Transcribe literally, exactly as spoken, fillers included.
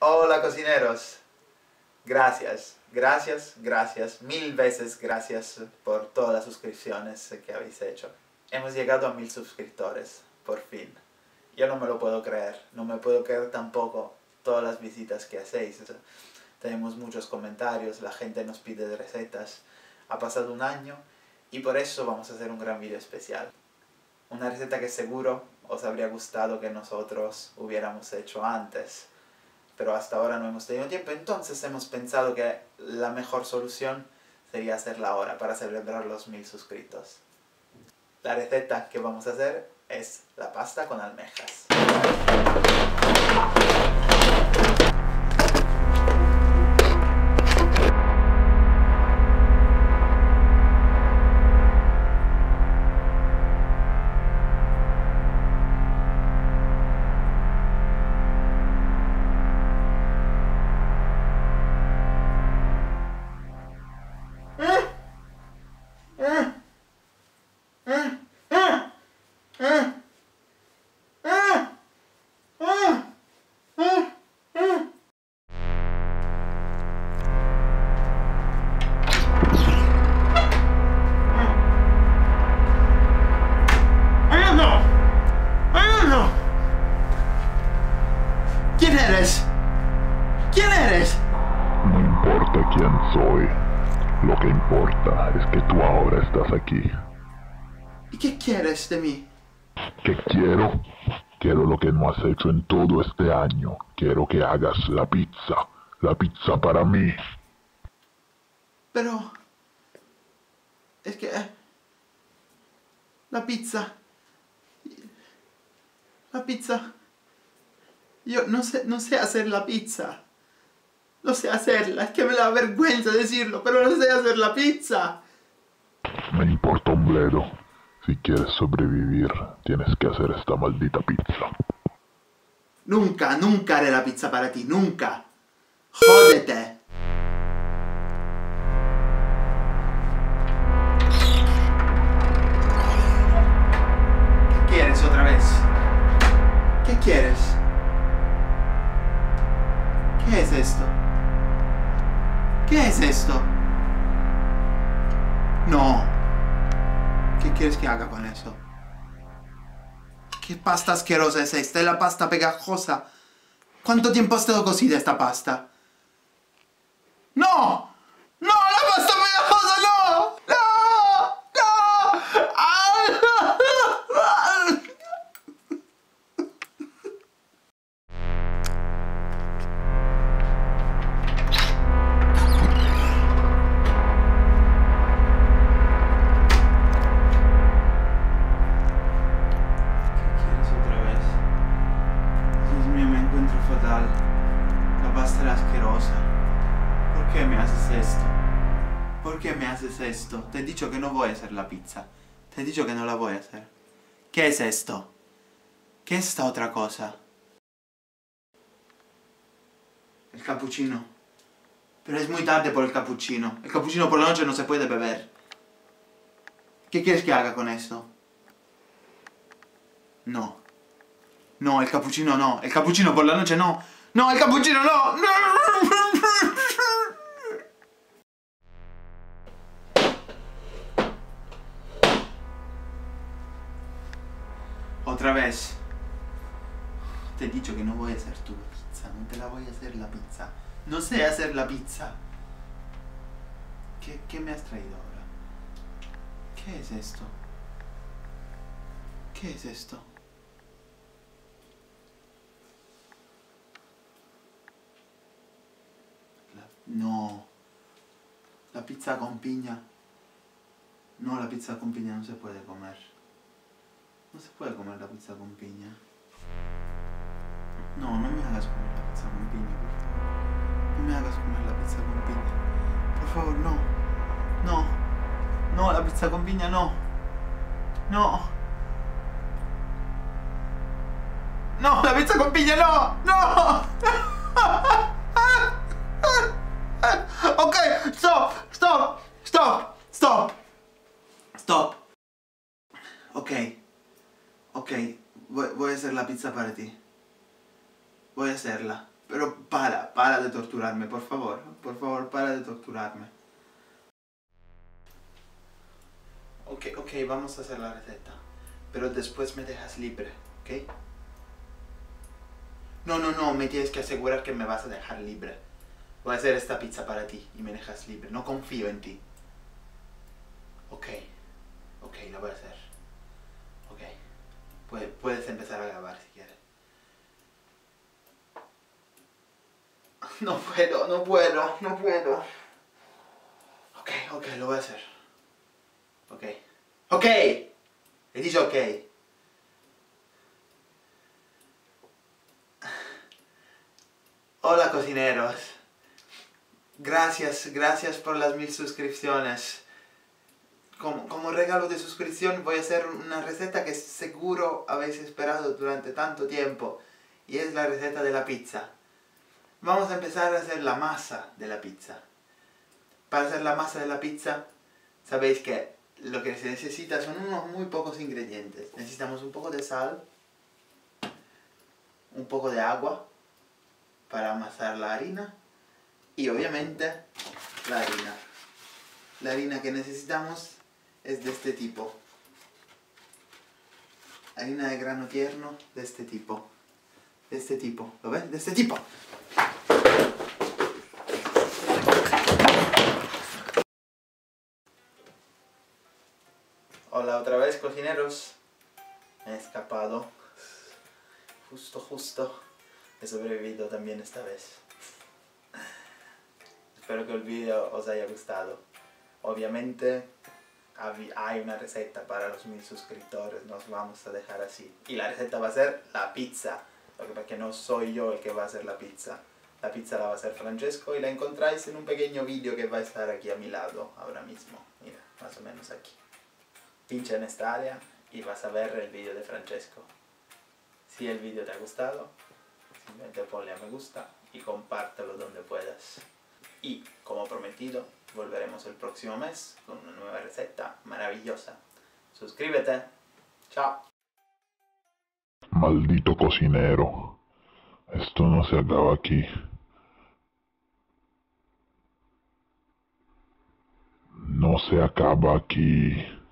Hola cocineros, gracias, gracias, gracias, mil veces gracias por todas las suscripciones que habéis hecho. Hemos llegado a mil suscriptores, por fin. Yo no me lo puedo creer, no me puedo creer tampoco todas las visitas que hacéis. Tenemos muchos comentarios, la gente nos pide recetas. Ha pasado un año y por eso vamos a hacer un gran vídeo especial. Una receta que seguro os habría gustado que nosotros hubiéramos hecho antes, pero hasta ahora no hemos tenido tiempo, entonces hemos pensado que la mejor solución sería hacerla ahora para celebrar los mil suscritos. La receta que vamos a hacer es la pasta con almejas. ¿Quién eres? ¿Quién eres? No importa quién soy. Lo que importa es que tú ahora estás aquí. ¿Y qué quieres de mí? ¿Qué quiero? Quiero lo que no has hecho en todo este año. Quiero que hagas la pizza. La pizza para mí. Pero... es que... La pizza... La pizza... Yo no sé, no sé hacer la pizza. No sé hacerla, es que me da vergüenza decirlo, pero no sé hacer la pizza. Me importa un bledo. Si quieres sobrevivir, tienes que hacer esta maldita pizza. Nunca, nunca haré la pizza para ti, nunca. Jódete. ¿Qué quieres otra vez? ¿Qué quieres? ¿Qué es esto? ¿Qué es esto? No. ¿Qué quieres que haga con eso? ¿Qué pasta asquerosa es esta? Es la pasta pegajosa. ¿Cuánto tiempo ha estado cocida esta pasta? ¡No! ¡No! ¡La pasta pegajosa! ¡No! ¡No! ¡No! ¡Ah! Fatal. La pasta era asquerosa. ¿Por qué me haces esto? ¿Por qué me haces esto? Te he dicho que no voy a hacer la pizza. Te he dicho que no la voy a hacer. ¿Qué es esto? ¿Qué es esta otra cosa? El cappuccino. Pero es muy tarde por el cappuccino. El cappuccino por la noche no se puede beber. ¿Qué quieres que haga con esto? No. No, el cappuccino no. El cappuccino por la noche no. No, el cappuccino no. No. Otra vez. Te he dicho que no voy a hacer tu pizza. No te la voy a hacer la pizza. No sé hacer la pizza. ¿Qué, qué me has traído ahora? ¿Qué es esto? ¿Qué es esto? No. La pizza con piña. No, la pizza con piña no se puede comer. No se puede comer la pizza con piña. No, no me hagas comer la pizza con piña, por favor. No me hagas comer la pizza con piña. Por favor, no. No. No, la pizza con piña no. No. No, la pizza con piña no. No. Ok, stop, stop, stop, stop, stop. Ok, ok, voy, voy a hacer la pizza para ti. Voy a hacerla. Pero para, para de torturarme, por favor. Por favor, para de torturarme. Ok, ok, vamos a hacer la receta. Pero después me dejas libre, ¿ok? No, no, no, me tienes que asegurar que me vas a dejar libre. Voy a hacer esta pizza para ti y me dejas libre. No confío en ti. Ok, ok, lo voy a hacer. Ok, Puedes, puedes empezar a grabar si quieres. No puedo, no puedo, no puedo. Ok, ok, lo voy a hacer. Ok. Ok. He dicho ok. Hola cocineros. Gracias, gracias por las mil suscripciones. Como, como regalo de suscripción voy a hacer una receta que seguro habéis esperado durante tanto tiempo. Y es la receta de la pizza. Vamos a empezar a hacer la masa de la pizza. Para hacer la masa de la pizza, sabéis que lo que se necesita son unos muy pocos ingredientes. Necesitamos un poco de sal, un poco de agua para amasar la harina y obviamente la harina. La harina que necesitamos es de este tipo. Harina de grano tierno de este tipo. De este tipo. ¿Lo ven? De este tipo. Hola otra vez cocineros. Me he escapado. Justo, justo. He sobrevivido también esta vez. Espero que el vídeo os haya gustado. Obviamente hay una receta para los mil suscriptores, nos vamos a dejar así. Y la receta va a ser la pizza. Lo que pasa es que no soy yo el que va a hacer la pizza. La pizza la va a hacer Francesco y la encontráis en un pequeño vídeo que va a estar aquí a mi lado ahora mismo. Mira, más o menos aquí. Pincha en esta área y vas a ver el vídeo de Francesco. Si el vídeo te ha gustado, simplemente ponle a me gusta y compártelo donde puedas. Y, como prometido, volveremos el próximo mes con una nueva receta maravillosa. Suscríbete. Chao. Maldito cocinero. Esto no se acaba aquí. No se acaba aquí.